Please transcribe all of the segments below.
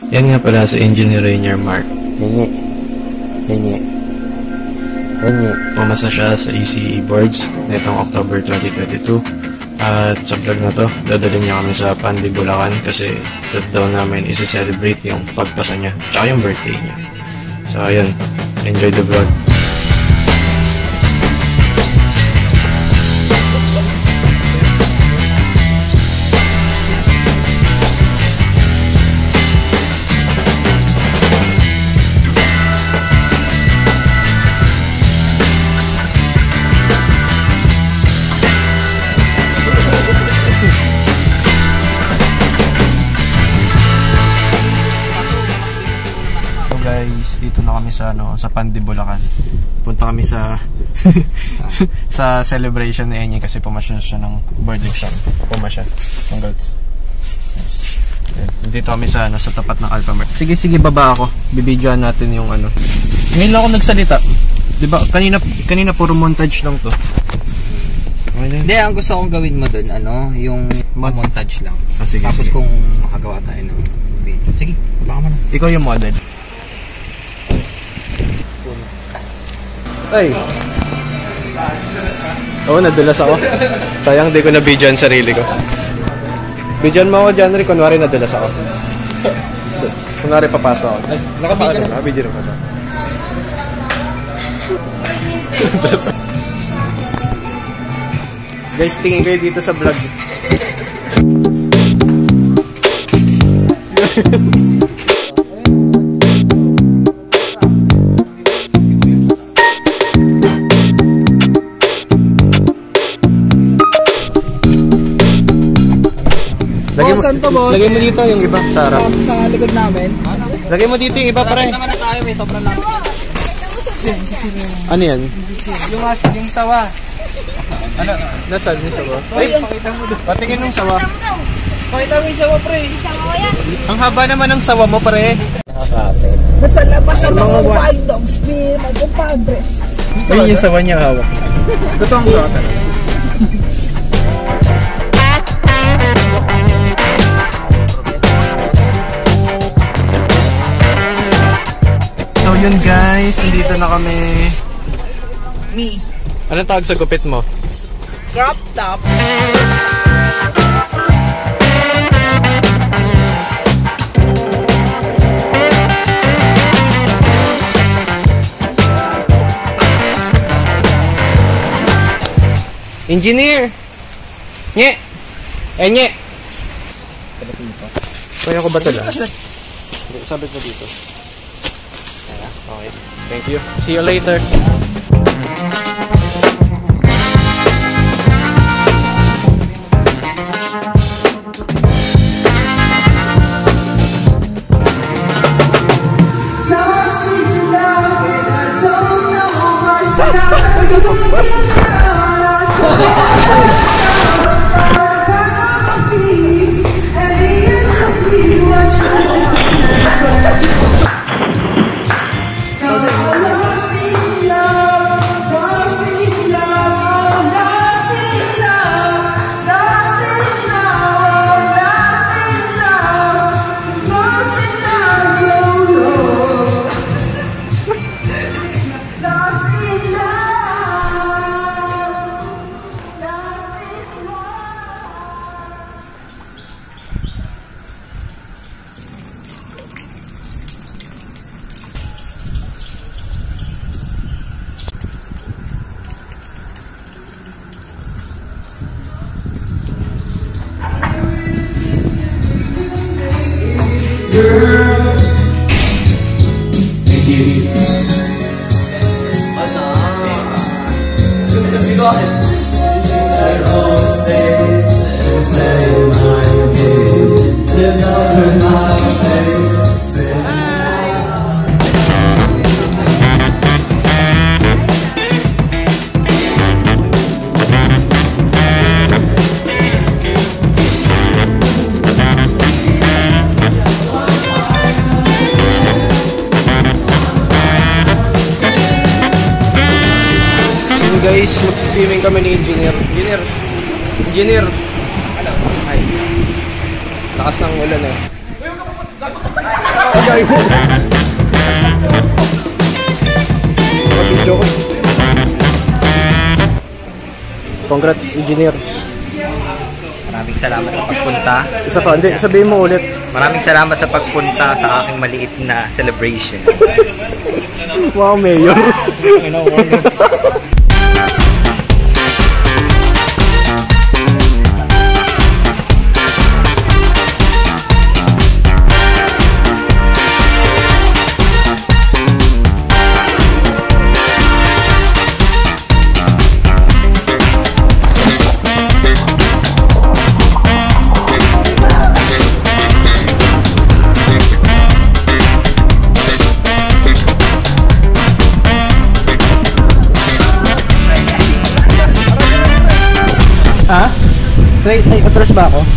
Yan nga pala si Enyeneer Mark. Pumasa siya sa ECE boards nitong October 2022. At sa vlog na to, dadalhin niya kami sa Pandi, Bulacan kasi doon daw namin isi-celebrate yung pagpasa niya tsaka yung birthday niya. So ayun, enjoy the vlog. Dito na kami sa sa Pandi, Bulacan. Punta kami sa sa celebration ni Enyeneer kasi pumasya siya ng birthday siya. Pumasya ng girls. Dito kami sa sa tapat ng Alphamart. Sige, baba ako. Bibidyoan natin yung Ngayon lang ako nagsalita. 'Di ba? Kanina puro montage lang 'to. Hindi, ang gusto kong gawin mo doon yung montage lang. Sige, tapos kung makagawa tayo ng video. Sige, baka mo na. Ikaw yung model. Ay. Oo, nadulas ako. Sayang di ko na video ang sarili ko. Videoan mo ako dyan, Rick. Kunwari nadulas ako. Kunwari papasok ako. Ay, nakabidyo na. Nakabidyo na pa. Guys, tingin kayo dito sa vlog. Lagay mo dito yung iba sa harap. Sa likod namin. Lagay mo dito yung iba, pare. Naman na tayo, may sobrang lapit. Ano yan? Yung sawa. Ano? Nasaan yung sawa? Ay, pakita mo doon. patingin ng sawa. Pakita mo yung sawa, pre. Ang haba naman ng sawa mo, pare. Nasa labas ang mga wild dogs, mga compadre. Ayun yung sawa niya hawak. Totoo ang sawa talaga. So yun guys, nandito na kami. Me. Anong tawag sa gupit mo? Crop top. Enyeneer! Nye! Enye! Kaya ko ba tala? Sabit mo dito. Okay. Thank you. See you later. Girl, thank you. Guys, magsiswimming kami ni Enyeneer. Enyeneer. Ay. Lakas ng ulan eh. Video ko. Congrats, engineer. Maraming salamat sa pagpunta. Isa pa, hindi, sabihin mo ulit. Maraming salamat sa pagpunta sa aking maliit na celebration. Wow, mayor. Ha? Straight, ay, atras ba ako?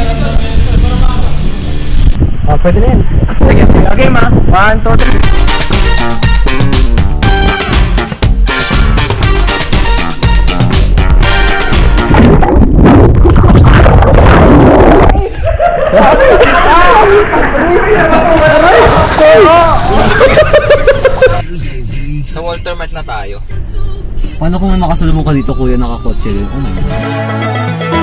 Ah, pwede na yan. Sige, okay ma. 1, 2, 3. Sa Walter Mart na tayo. Paano kung may makasalubong ka dito, kuya, nakakotse din? Oh my God.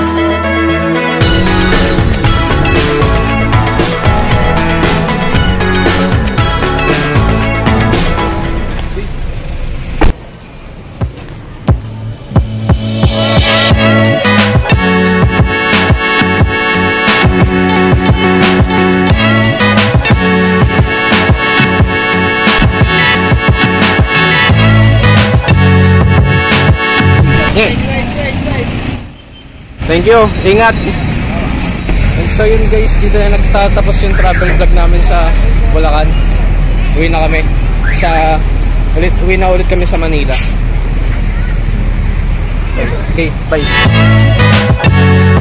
Thank you. Ingat. And so yun guys, dito na nagtatapos yung travel vlog namin sa Bulacan. Uwi na kami uwi na ulit kami sa Manila. Okay, bye.